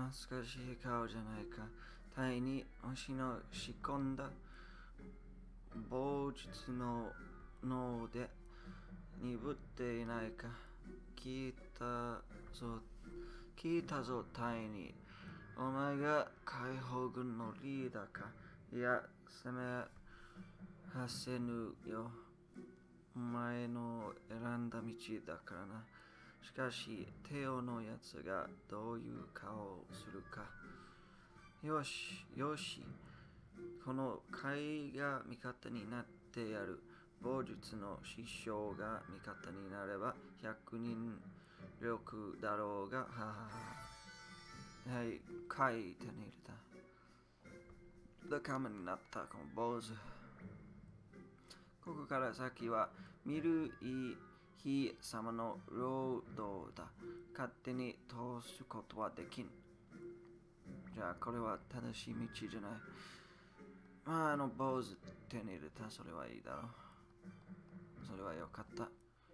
懐かしい顔じゃないか。タイに星の仕込んだ棒術の脳で鈍っていないか。聞いたぞ、聞いたぞ、タイに。お前が解放軍のリーダーか。いや、攻めはせぬよ。お前の選んだ道だからな。しかし、テオのやつがどういう顔をするか。よし、よし。この会が味方になってやる。棒術の師匠が味方になれば100人力だろうが、ははは。はい、会手に入れた。仲間になったこの坊主。ここから先は見るい日様の労働だ。勝手に通すことはできん。じゃあこれは正しい道じゃない。まあ坊主手に入れた。それはいいだろう。それはよかった。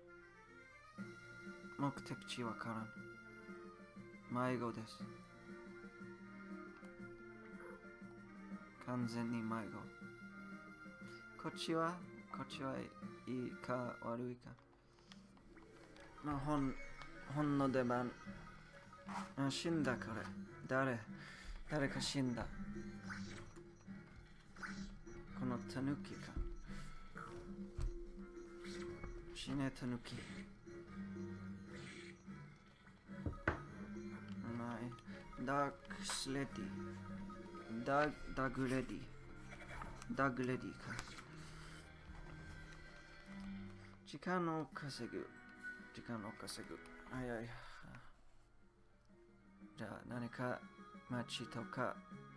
目的地わからん。迷子です。完全に迷子。こっちはいいか悪いか。まあ本の出番。死んだから。誰か死んだ。このタヌキか。死ねタヌキ。ダークスレディ。ダグレディか。時間を稼ぐ。はいはい。じゃあ何か街とか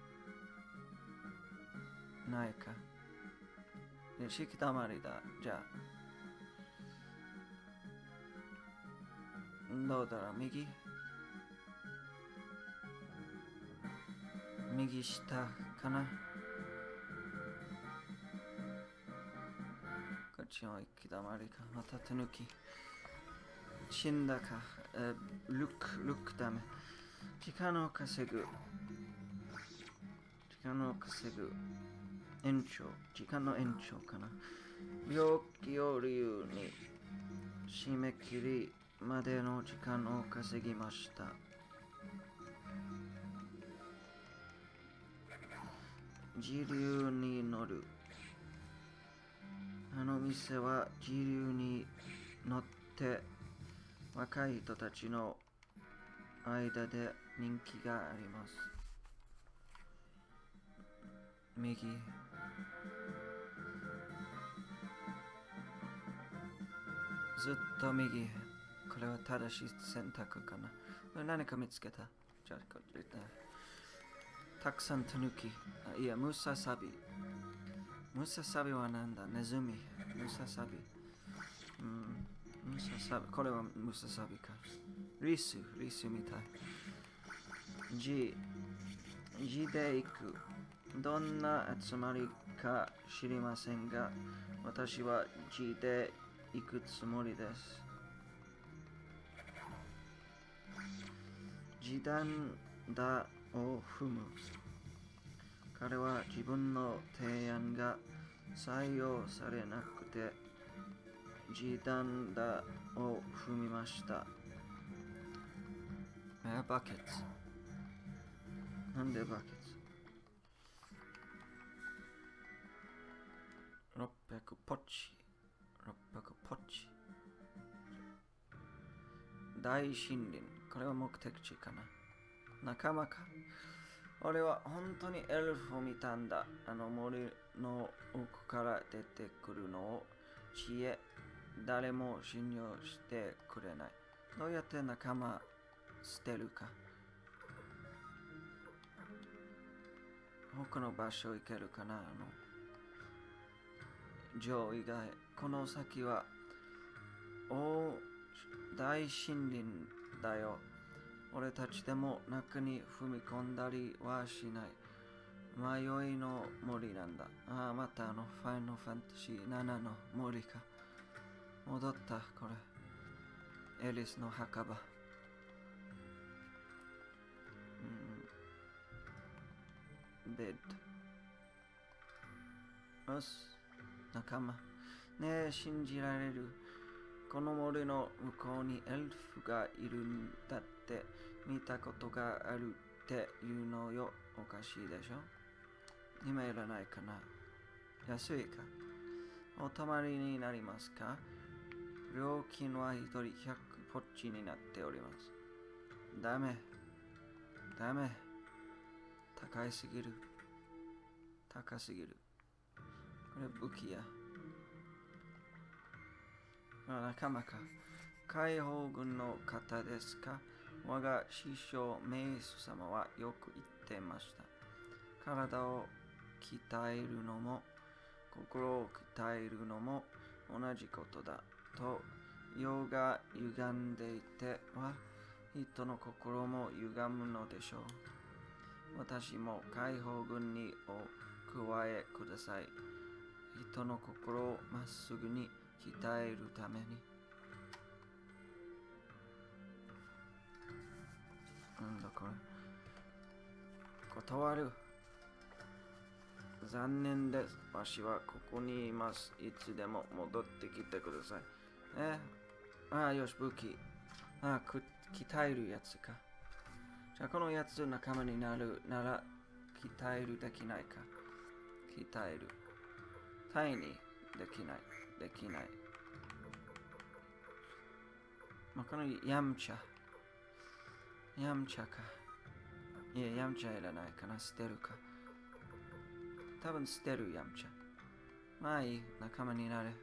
ないか。しきたまりだ。じゃあどうだろう。右下かな。こっちの行き止まりか。また手抜き。死んだか。ルックダメ。時間を稼ぐ。時間の延長かな。病気を理由に締め切りまでの時間を稼ぎました。時流に乗る。あの店は時流に乗って若い人たちの間で人気があります。右。ずっと右。これは正しい選択かな。何か見つけた。じゃあこれたくさんタヌキ。いや、ムササビ。ムササビはなんだ。ネズミ。ムササビ。これはムササビか。リスみたい。G で行く。どんな集まりか知りませんが、私は G で行くつもりです。時短だを踏む。彼は自分の提案が採用されなくて、時短だを踏みました。バケツ。なんでバケツ？600ポッチ。大森林。これは目的地かな。仲間か。俺は本当にエルフを見たんだ。あの森の奥から出てくるのを知恵。誰も信用してくれない。どうやって仲間捨てるか。他の場所行けるかな。城以外。この先は大森林だよ。俺たちでも中に踏み込んだりはしない。迷いの森なんだ。またファイナルファンタジー7の森か。戻った、これ。エリスの墓場。 bed。よし、仲間。ねえ、信じられる。この森の向こうにエルフがいるんだって見たことがあるっていうのよ。おかしいでしょ。今いらないかな。安いか。お泊まりになりますか？料金は一人100ポッチになっております。ダメ。高すぎる。これ武器や。仲間か。解放軍の方ですか？我が師匠メイス様はよく言ってました。体を鍛えるのも心を鍛えるのも同じことだと。世が歪んでいては人の心も歪むのでしょう。私も解放軍にお加えください。人の心をまっすぐに鍛えるために。なんだこれ。断る。残念です。わしはここにいます。いつでも戻ってきてください。よし、武器。鍛えるやつか。じゃあこのやつ仲間になるなら鍛えるできないか。鍛える。タイにできない。このヤムチャか。いや、ヤムチャいらないかな。捨てるか。多分捨てるヤムチャ。まあいい。仲間になれ。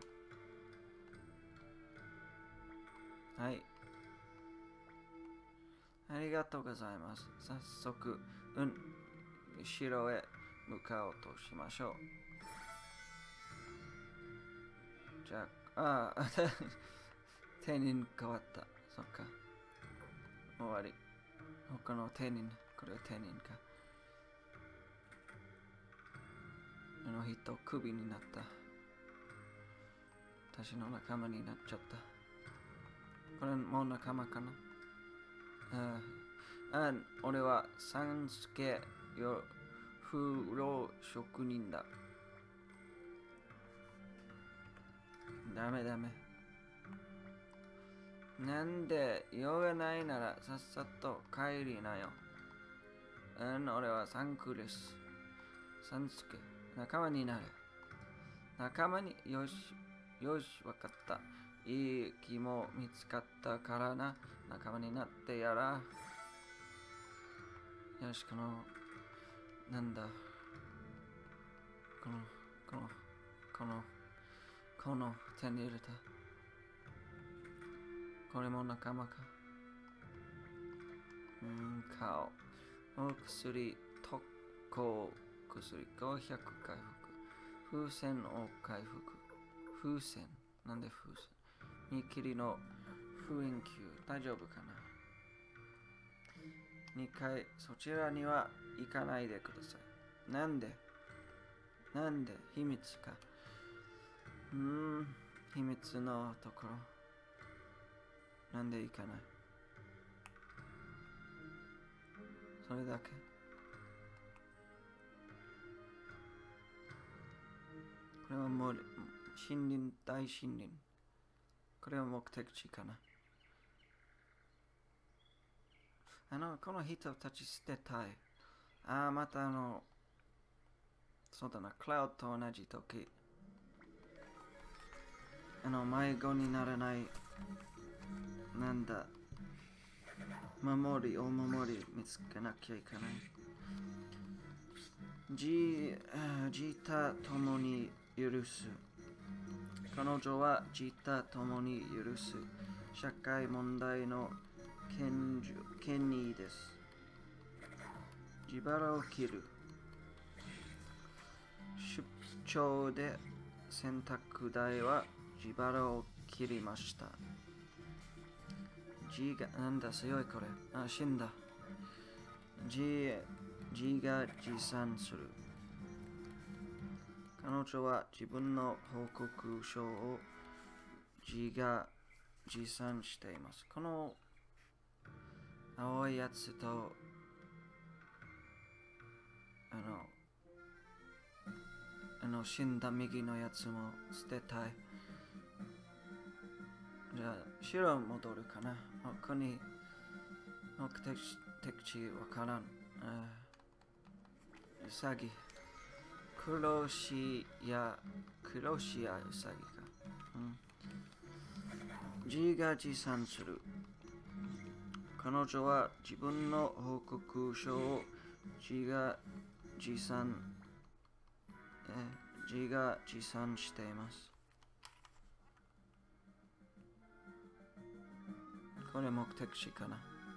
はい。ありがとうございます。早速、城へ向かおうとしましょう。じゃあ、定人変わった。そっか。終わり。他の定人、これは定人か。あの人、クビになった。私の仲間になっちゃった。これも仲間かな？俺は三助よ風呂職人だ。ダメ。なんで用がないならさっさと帰りなよ。俺はサンクです。三助、仲間になれ。仲間に、よし、わかった。いい気も見つかったからな。仲間になってやら。よし、なんだ。この手に入れた。これも仲間か。顔。お薬、特攻薬、500回復。風船を回復。風船。なんで風船？見切りの封印球。大丈夫かな？2階、そちらには行かないでください。なんで秘密か。秘密のところ。なんで行かない？それだけ？これはもう大森林。これは目的地かな。この人たち捨てたい。またそうだな、クラウドと同じ時。迷子にならない、なんだ、お守り見つけなきゃいけない。自他ともに許す。彼女は自他ともに許す。社会問題の権利です。自腹を切る。出張で洗濯代は自腹を切りました。なんだ強いこれ。死んだ。自が持参する。彼女は自分の報告書を自が持参しています。この青いやつと死んだ右のやつも捨てたい。じゃあ、白戻るかな。ここに目的地わからん。うさぎ。黒シアウサギか。自画自賛する。彼女は自分の報告書を自画自賛しています。これ目的地かな。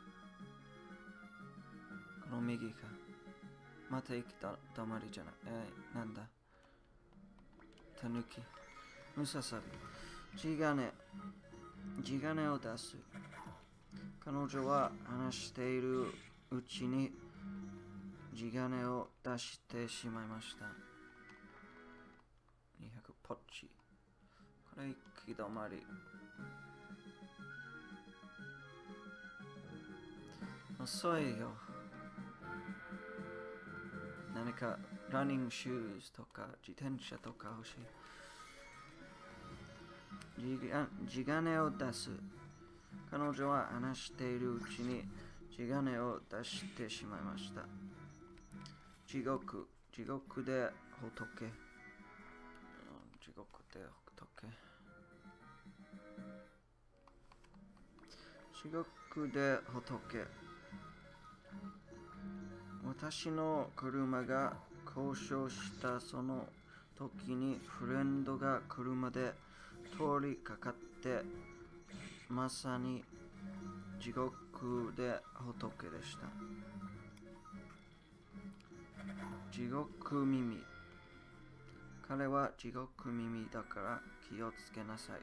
この右か。また行きたまりじゃない。なんだ。たぬき。ムササビ。地金を出す。彼女は話しているうちに地金を出してしまいました。200ポッチ。これ行き止まり。遅いよ。何かランニングシューズとか自転車とか欲しい。地金を出す。彼女は話しているうちに地金を出してしまいました。地獄で仏。地獄で仏。地獄で仏。私の車が故障したその時にフレンドが車で通りかかってまさに地獄で仏でした。地獄耳。彼は地獄耳だから気をつけなさい。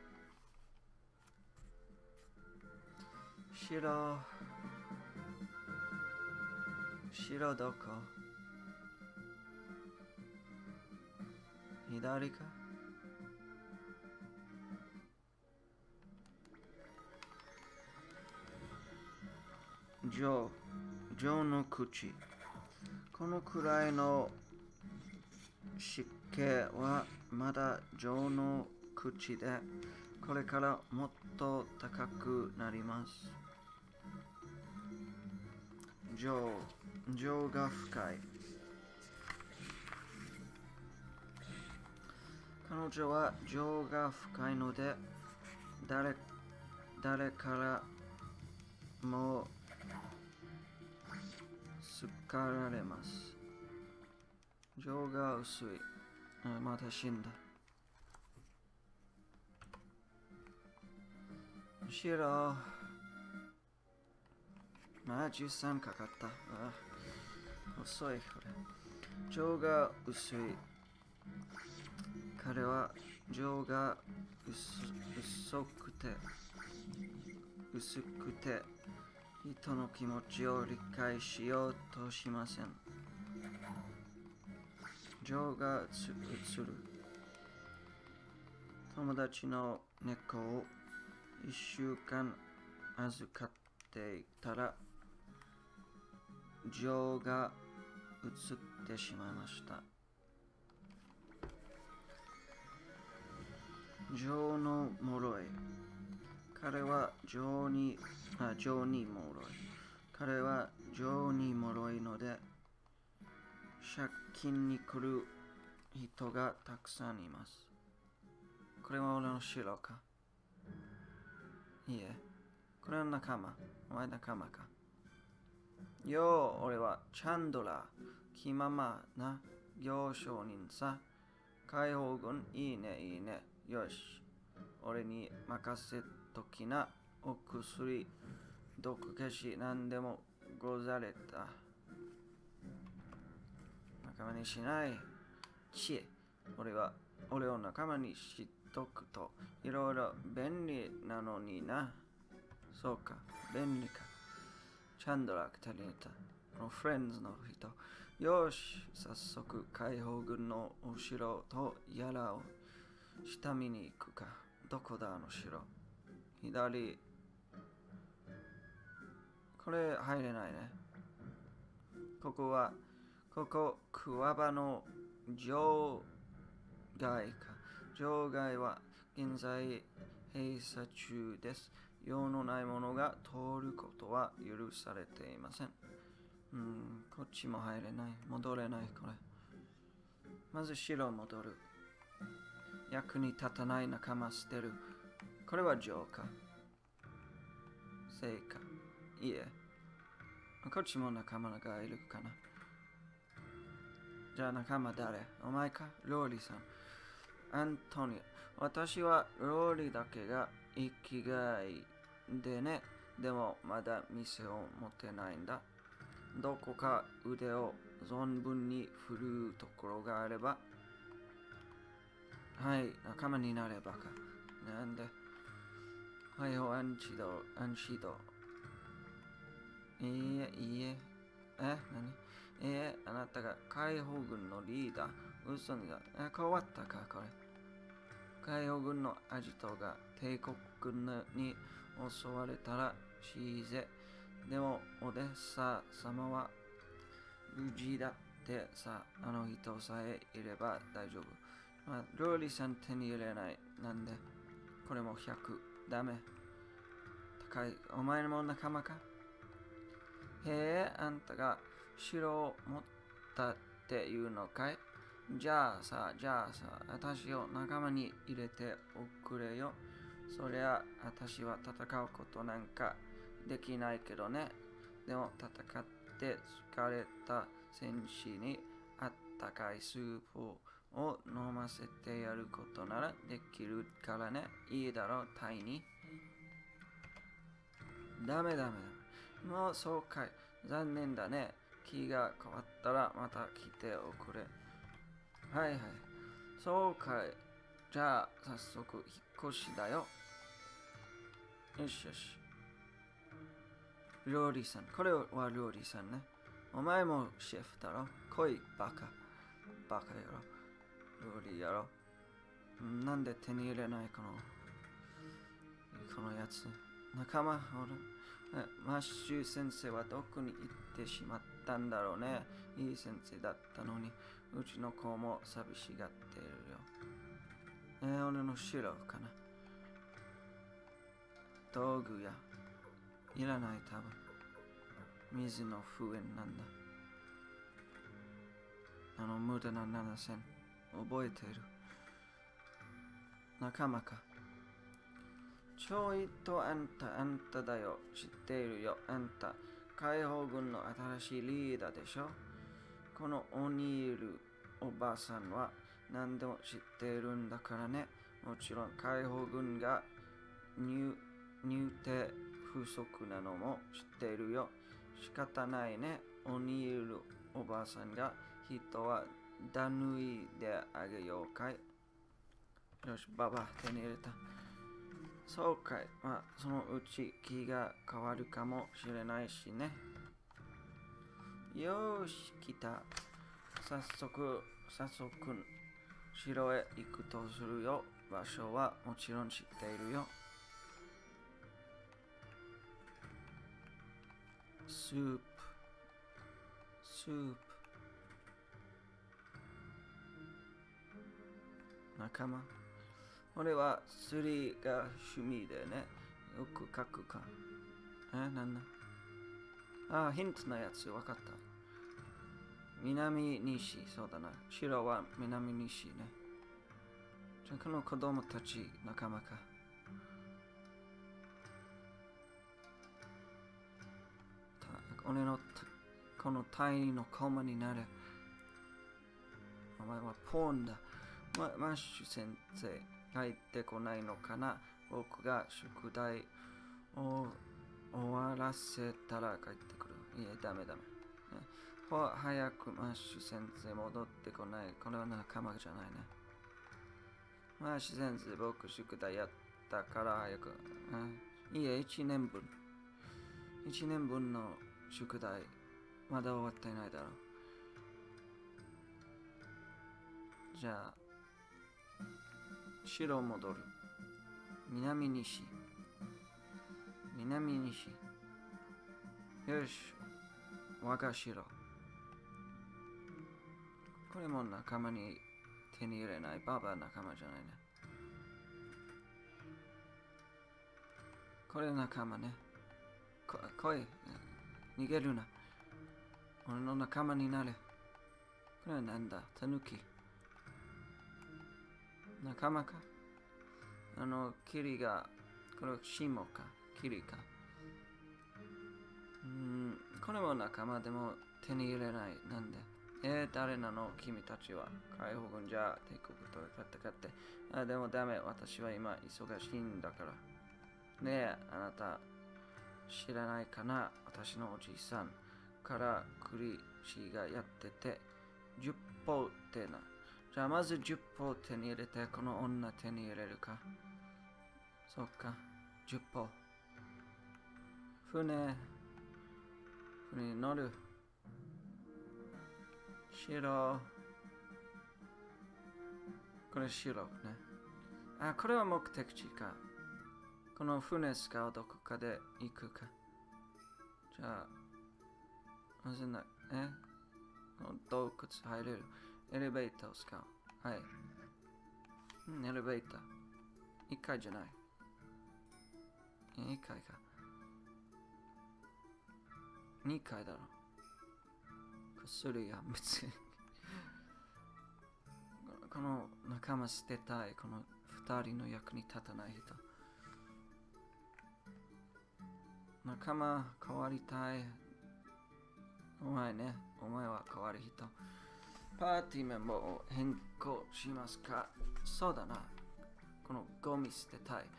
白どこ？左か？情の口。このくらいの湿気はまだ情の口で、これからもっと高くなります。情が深い。彼女は情が深いので、誰からも好かられます。情が薄い。また死んだ。白。まあ13かかった。遅いこれ。情が薄い。彼は情が薄くて人の気持ちを理解しようとしません。情が移る。友達の猫を1週間預かっていたら情が移ってしまいました。情の脆い。彼は情に脆い。彼は情に脆いので借金に来る人がたくさんいます。これは俺の白か？いいえ。これは仲間。お前仲間か。俺はチャンドラー。気ままな行商人さ。解放軍いいね。よし。俺に任せときな。お薬、毒消し何でもござれた。仲間にしない。俺を仲間にしとくといろいろ便利なのにな。そうか、便利か。チャンドラーが足りた。このフレンズの人。よし、早速解放軍のお城とやらを下見に行くか。どこだあの城？左。これ入れないね。ここクワバの城外か。場外は現在閉鎖中です。用のないものが通ることは許されていません。こっちも入れない。戻れない、これ。まず城戻る。役に立たない仲間捨てる。これは上か。正か。いえ。こっちも仲間がいるかな。じゃあ仲間誰？お前か？ローリーさん。アントニオ。私はローリーだけが生きがいでね。でもまだ店を持ってないんだ。どこか腕を存分に振るうところがあれば。はい、仲間になればか。なんで。はい、アンチド。いいえ。何？あなたが解放軍のリーダー。嘘にだ。変わったか、これ。解放軍のアジトが帝国軍に襲われたらしいぜ。でも、オデッサ様は無事だってさ、あの人さえいれば大丈夫。ローリーさん手に入れない。なんで、これも100。ダメ。高い。お前も仲間か？あんたが城を持ったっていうのかい？じゃあさ、私を仲間に入れておくれよ。そりゃ、私は戦うことなんかできないけどね。でも、戦って疲れた戦士にあったかいスープを飲ませてやることならできるからね。いいだろう、タイに。ダメ。もうそうかい。残念だね。気が変わったらまた来ておくれ。はい。そうかい。じゃあ、早速、引っ越しだよ。よし。料理さん。これは料理さんね。お前もシェフだろ。来い、バカやろ。料理やろ。なんで手に入れないこのやつ。仲間、マッシュ先生はどこに行ってしまったんだろうね。いい先生だったのに、うちの子も寂しがってるよ。俺の城かな。道具や。いらない多分。水の封印なんだ。無駄な7000。覚えている。仲間か。ちょいとあんただよ。知っているよ。あんた、解放軍の新しいリーダーでしょ。このオニールおばさんは何でも知っているんだからね。もちろん解放軍が入手不足なのも知っているよ。仕方ないね。オニールおばさんが人はダヌイであげようかい。よし、ババ、手に入れた。そうかい。そのうち気が変わるかもしれないしね。よーし、来た。早速、城へ行くとするよ。場所はもちろん知っているよ。スープ。仲間。俺は釣りが趣味でね。よく書くか。なんだ？ヒントのやつ、わかった。南西、そうだな。城は南西ね。じゃあこの子供たち仲間か。俺のこの隊員のコマになれ。お前はポーンだ。マッシュ先生、帰ってこないのかな。僕が宿題を終わらせたら帰ってくる。いや、ダメ。早くマッシュ先生戻ってこない。これは仲間じゃないね。マッシュ先生、僕宿題やったから早く。いや、1年分。1年分の宿題、まだ終わっていないだろう。じゃあ、城戻る。南西。よし、我が城。これも仲間に手に入れない。ババ仲間じゃないね。これ仲間ね。来い。逃げるな。俺の仲間になれ。これはなんだ？タヌキ。仲間か？キリが、これシモか？キリか？これも仲間でも手に入れない。なんで？誰なの君たちは？解放軍じゃ帝国と戦って。でもダメ。私は今忙しいんだから。ねえ、あなた知らないかな？私のおじいさんから栗氏がやってて、10歩ってな。じゃあまず10歩手に入れて、この女手に入れるか？そっか、10歩。船に乗る。白。これ白ね。これは目的地か。この船使うどこかで行くか。じゃあ、まずな、この洞窟入れる。エレベーターを使う。はい。エレベーター。1階じゃない。1階か。2階だろ。薬が別にこの仲間捨てたい。この2人の役に立たない人。仲間変わりたい。お前ね。お前は変わる人。パーティーメンバーを変更しますか？そうだな。このゴミ捨てたい。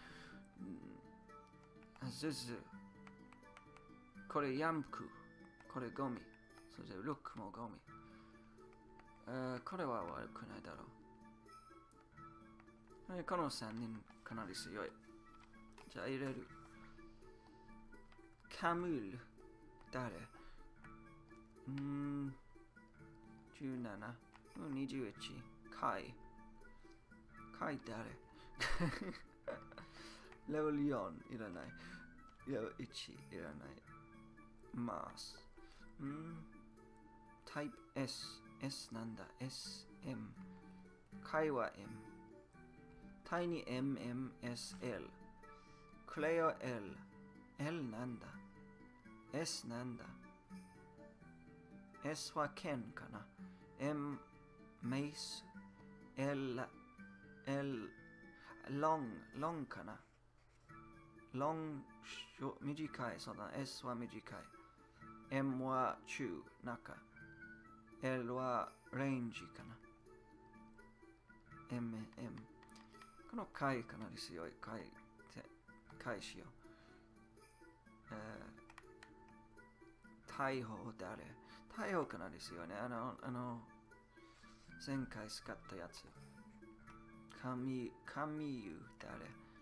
ズズ。これヤンク。これゴミ。そしてルックもゴミ。これは悪くないだろう。この3人かなり強い。じゃあ入れる。カムール。誰17。21。カイ誰レベル4いらない。レベル1いらない。マス。タイプ S。S なんだ ?SM。カイは M。タイに MMSL。クレオ L。L なんだ？ S なんだ？ S はケンかな？ M メイス。L ロンかな？ロン短い。そうだ。S は短い。M は中中。L はレンジかな？ M。この回かなり強い。回しよう。逮捕誰？逮捕かなり強いね。前回使ったやつ。神優誰？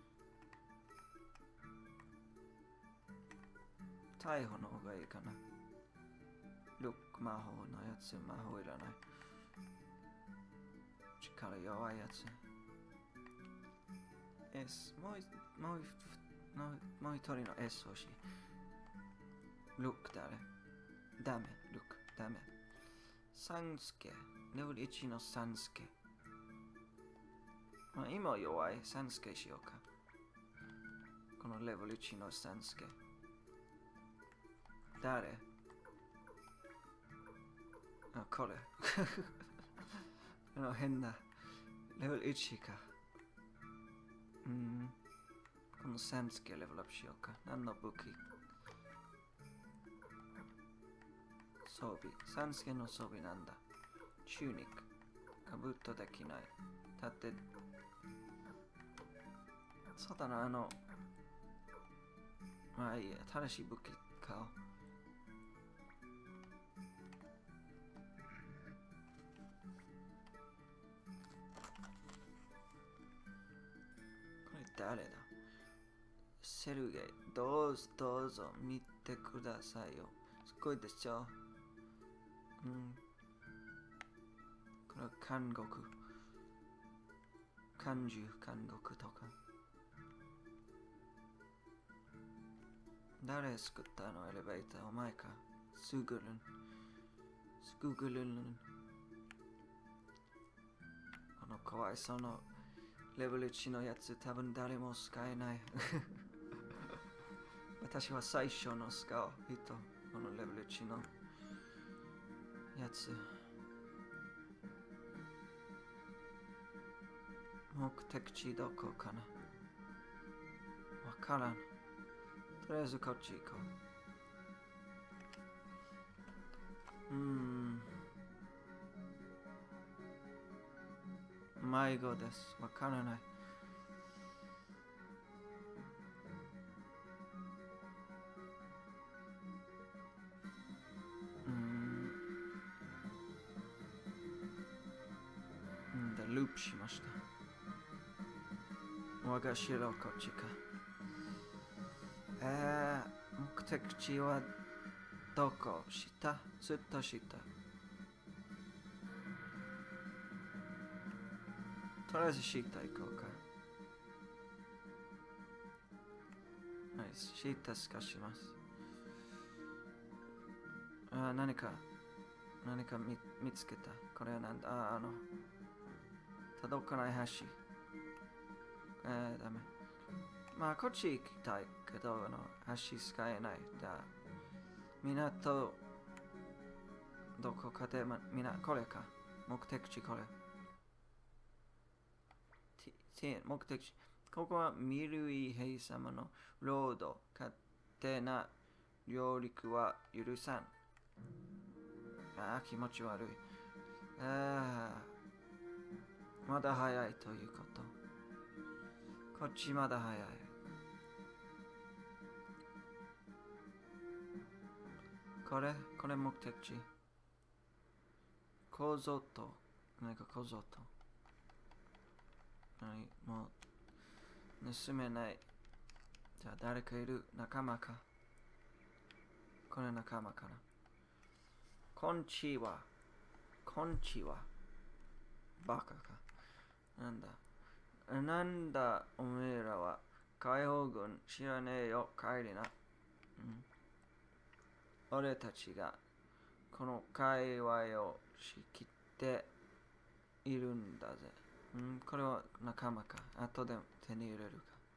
逮捕の方がいいかな。ルック魔法のやつ。魔法いらない。力弱いやつ。S。もう一人の S 欲しい。ルック誰？ダメ。ルックダメ。サンスケ。レベル1のサンスケ。今弱い。サンスケしようか。このレベル1のサンスケ。誰？これ。変な。レベル1か。このサンスケレベルアップしようか。何の武器？装備。サンスケの装備なんだ？チューニック。かぶとできない。だって、そうだな、まあいいや、新しい武器買おう。これ誰だ？セルゲイ。どうぞ見てくださいよ。すごいでしょ。これは監獄とか。誰作ったの？エレベーター。お前か。スグルン。こかわいそうのレベル1のやつ多分誰も使えない。私は最初の使う人、このレベル1のやつ。目的地どこかなわからん。とりあえずこっち行こう。迷子です。わからない。ループしました。我が城こっちか。目的地はどこ？下？ずっと下。とりあえず下行こうか。はい、下透かします。何か見つけた。これはなんだ？届かない橋。ダメ。まあ、こっち行きたいけど、橋使えない。港、どこかで、これか。目的地これ。目的地。ここはミルイ兵様のロード。勝手な上陸は許さん。気持ち悪い。まだ早いということ。こっちまだ早い。これ目的地。構造と。何か構造と。もう、盗めない。じゃあ誰かいる？仲間か。これ仲間かな。こんちは。バカか。なんだおめえらは。解放軍知らねえよ。帰りな。俺たちがこの界隈を仕切っているんだぜ。これは仲間か。後で手に入れる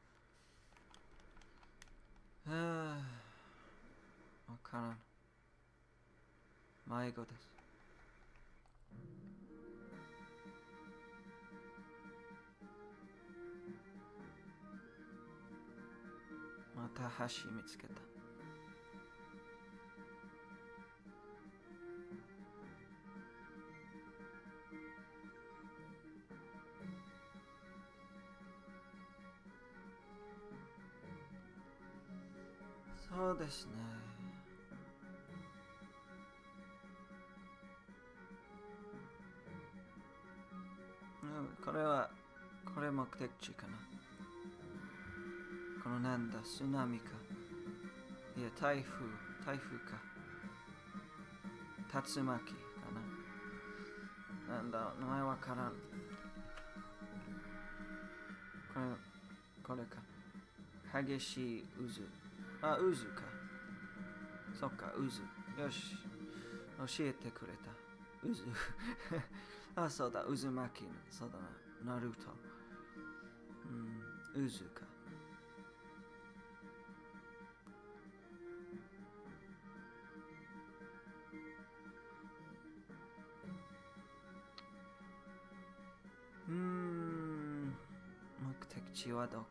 か。わからん。迷子です。また橋見つけた。そうですね。これ目的地かな。このなんだ、津波か。いや、台風か。竜巻かな。なんだ、名前わからん。これか。激しい渦。渦か。そっか、渦。よし。教えてくれた。渦。そうだ、渦巻き。そうだな。ナルト。渦か。目的地はどこ？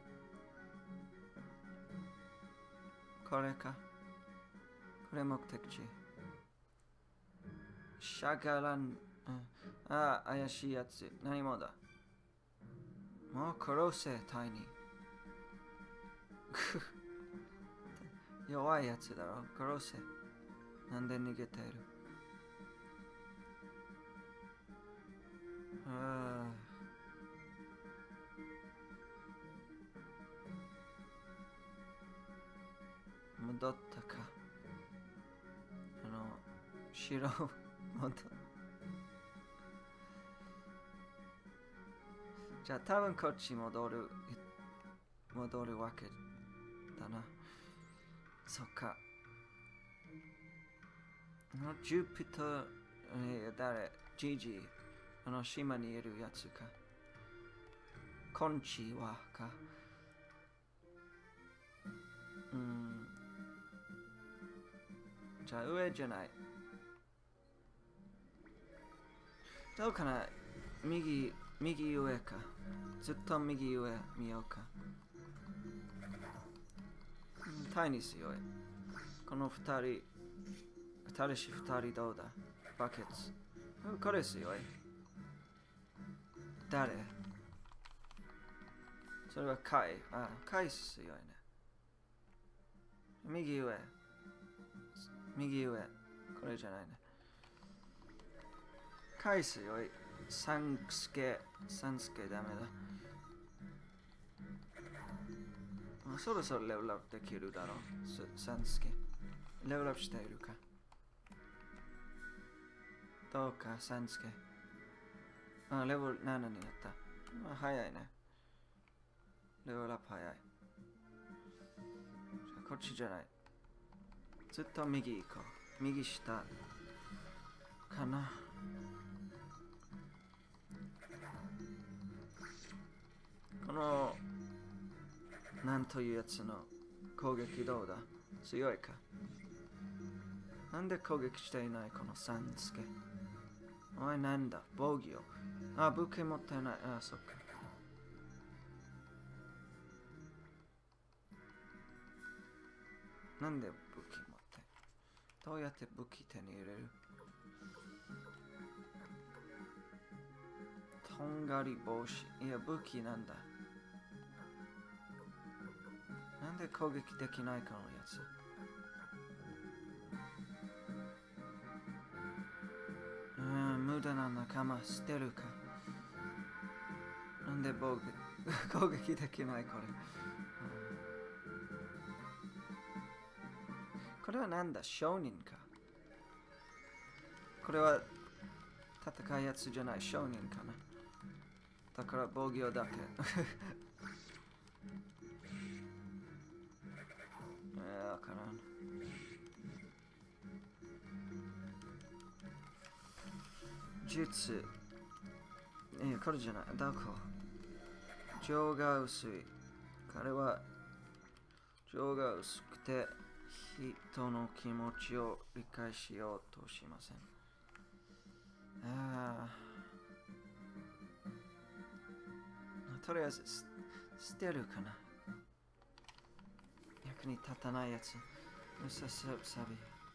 これか。これ目的地。シャガラン。怪しいやつ。何もだ。もう殺せ、タイニー。弱いやつだろ。殺せ。なんで逃げている？戻ったか。城戻った。じゃあ多分こっち戻るわけだな。そっか。ジュピター、誰？ジジイ。 島にいるやつか。こんちはか。じゃあ上じゃない。どうかな。右上か。ずっと右上見ようか。タイに強い。この二人どうだ。バケツ。これ強い。誰？それはカイ。カイ強いね。右上。これじゃないね。カイ強い。サンスケダメだ。そろそろレベルアップできるだろう。サンスケ。レベルアップしているか。どうか、サンスケ。レベル7になった。早いね。レベルアップ早い。こっちじゃない。ずっと右行こう。右下。かな。このなんというやつの攻撃どうだ？強いか？なんで攻撃していないこのサンスケ？おいなんだ？防御を。武器持ってない。そっか。なんで武器持って？どうやって武器手に入れる？とんがり帽子。いや、武器なんだ。なんで攻撃できないかのやつ。無駄な仲間捨てるか。なんで攻撃できないこれ。これはなんだ？商人か。これは戦うやつじゃない。商人かな。だから防御だけ。わからん。術。これじゃない。どこ？情が薄い。彼は情が薄くて人の気持ちを理解しようとしません。とりあえず捨てるかな。役に立たないやつ。ムササビ。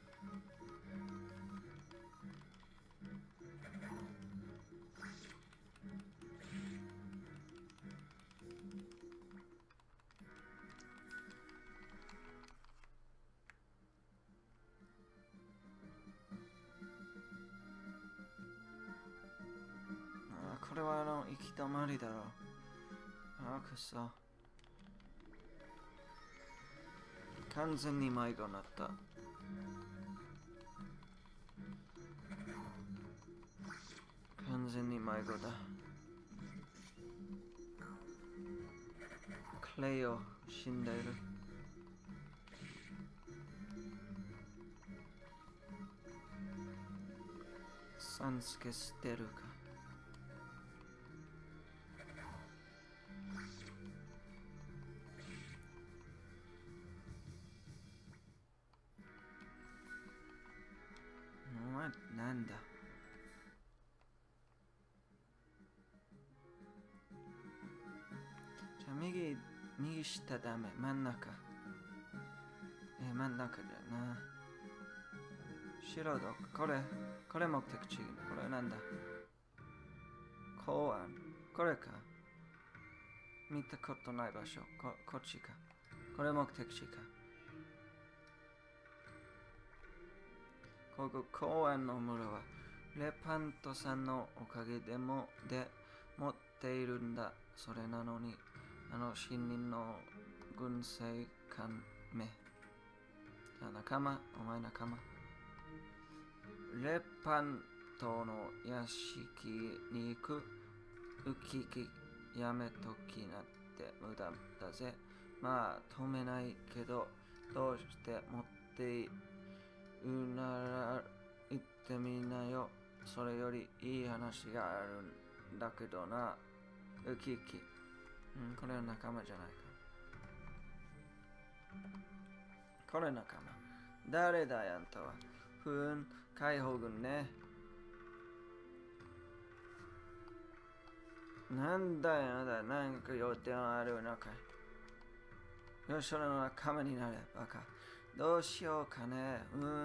これは行き止まりだろう。くそ。完全に迷子になった。完全に迷子だ。クレイオ死んでいる。サンスケ捨てるか。なんだ？じゃあ右下ダメ。真ん中。真ん中だな。白どこれ目的地。これなんだ？公園。これか。見たことない場所。こっちか。これ目的地か。ここ公園の村はレパントさんのおかげで持っているんだ。それなのに新任の軍政官め。仲間、お前仲間。レパントの屋敷に行く。ウキキやめときなって無駄だぜ。まあ止めないけど、どうして持っているなら言ってみなよ。 それよりいい話があるんだけどな。ウキウキ。これは仲間じゃないか。これ仲間。誰だよあんたは。解放軍ね。なんだよあなた、なんか予定あるのかい。よし、それの仲間になれ、バカ。どうしようかね。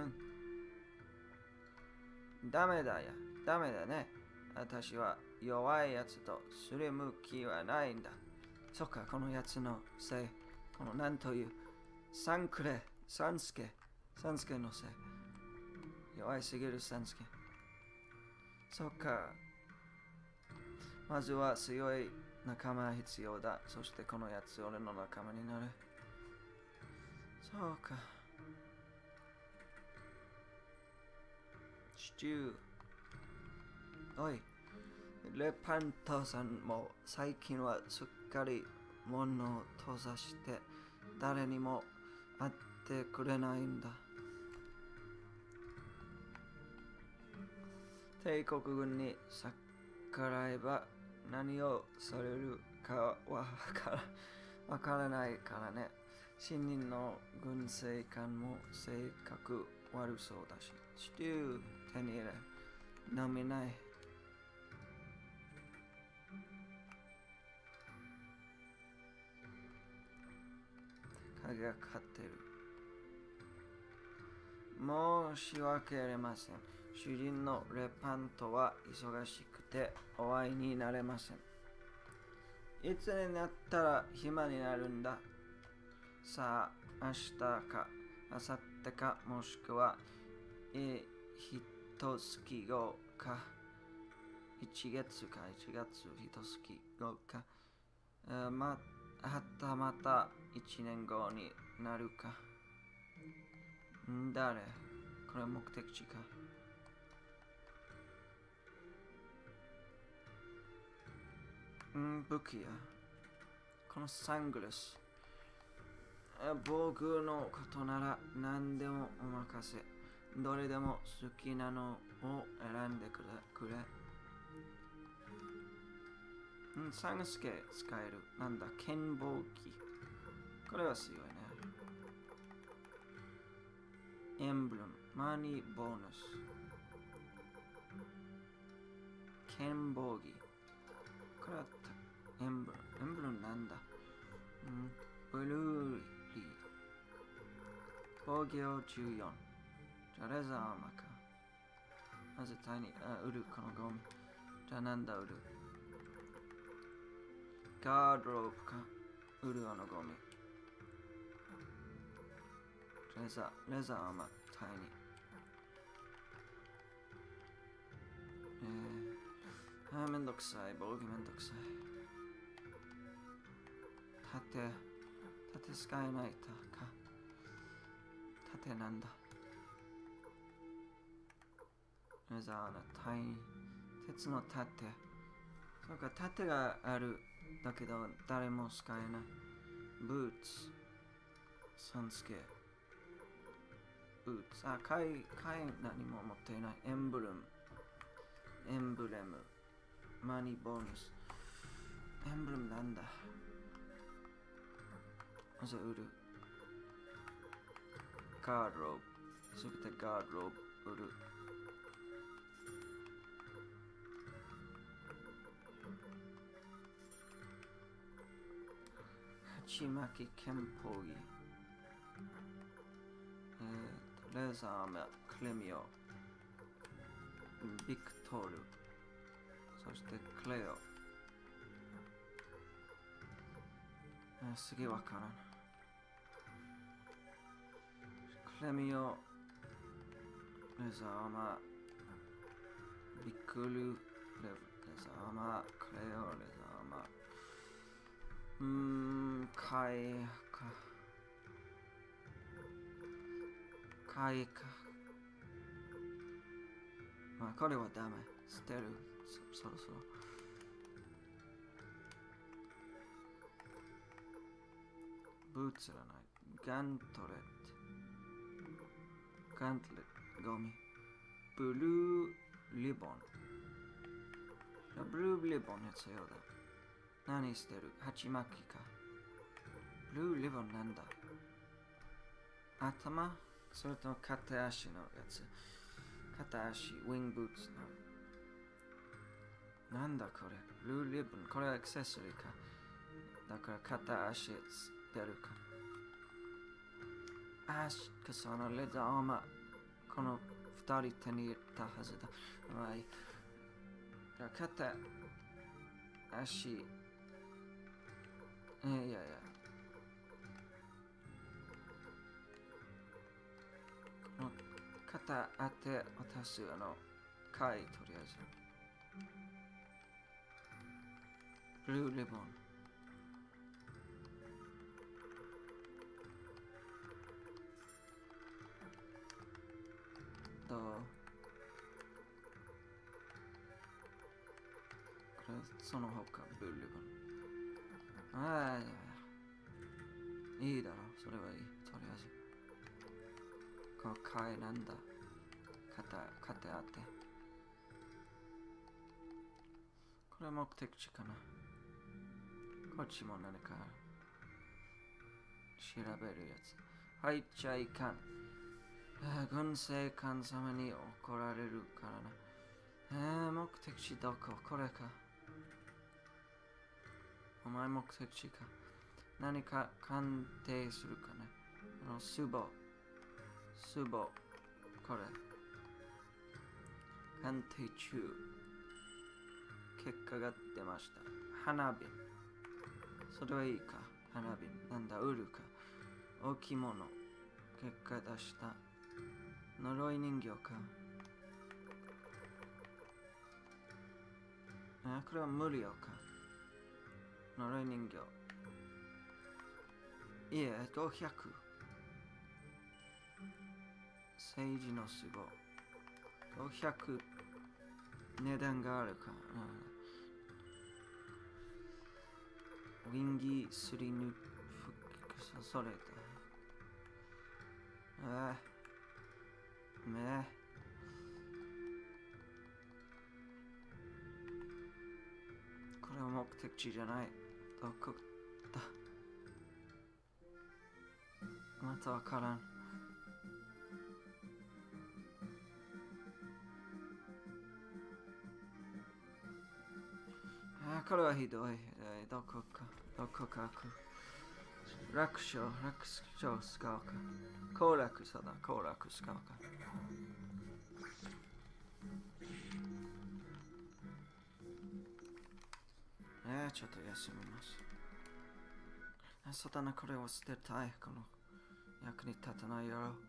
ダメだね。私は弱いやつとする向きはないんだ。そっか、このやつのせい。このなんという、サンスケのせい。弱いすぎるサンスケ。そっか。まずは強い仲間必要だ。そしてこのやつ俺の仲間になる。そうか。シチュー。おい、レパントさんも最近はすっかり物を閉ざして誰にも会ってくれないんだ。帝国軍に逆らえば何をされるかはわからないからね。新任の軍政官も性格悪そうだし。シチュー手に入れ。飲めない。鍵がかかってる。申し訳ありません。主人のレパントは忙しくてお会いになれません。いつになったら暇になるんだ。さあ、明日か、明後日か、もしくは、一月後か、1月か、1月一月後か、また1年後になるか。誰？これは目的地か。武器や。このサングラス。僕のことなら何でもお任せ。どれでも好きなのを選んでくれ。サンスケ使える。なんだ、剣棒機。これは強いね。エンブレム、マニーボーナス。剣棒機。これはエンブレムなんだ。ブルーリー。防御14。じゃあレザーアーマーか。まずタイに、売るこのゴミ。じゃあなんだ売る。ガードロープか。売るあのゴミ。レザーアーマータイに。めんどくさい。防御めんどくさい。盾使えないか。盾なんだ。レザーのタイニー。鉄の盾。そうか、盾がある。だけど誰も使えない。ブーツ。サンスケ。ブーツ。貝何も持っていない。エンブレム。マニーボーナス。エンブレムなんだ。まず売る。ガードローブ。すべてガードローブ売る。鉢巻き剣砲技。レーザーアーマー、クレミオ。ビクトール。そしてクレオ。すげえわからん。クレミオ。レーザーアーマー。ビクル。レーザーアーマー。クレオ。レーザーアーマー。貝か。まあこれはダメ。捨てる。そろそろ。ブーツらない。ガントレットゴミ。ブルーリボン。ブルーリボン必要だ。何してる？鉢巻きか。ブルーリボンなんだ？頭？それとも片足のやつ。片足、ウィングブーツの。なんだこれ？ブルーリボン。これはアクセサリーか。だから片足出るか。そのレザーアーマー。この二人手に入れたはずだ。はい。片足。いや。この片当て渡す貝とりあえず。ブルーリボン。どう？これその他ブルーリボン。いいだろ。それはいい。とりあえず。この貝なんだ？片当て。これ目的地かな。こっちも何か調べるやつ。入っちゃいかん。軍政官様に怒られるからな。目的地どこ？これか。お前目的地か。何か鑑定するかね。スボ。これ。鑑定中。結果が出ました。花瓶。それはいいか。花瓶。なんだ、ウルか。置物。結果出した。呪い人形か。これは無料か。呪い人形。いえ、500。政治の巣ご。500。値段があるか。ウィンギーすり抜くそれだ。これは目的地じゃない。どこだ？またわからん。これはひどい。どこか。楽勝使うか。好楽使うか。ちょっと休みます。そうだな、これを捨てたい。この役に立たないやろ。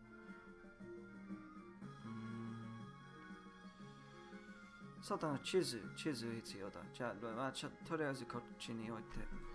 そうだな、地図必要だ。じゃあ、とりあえずこっちに置いて。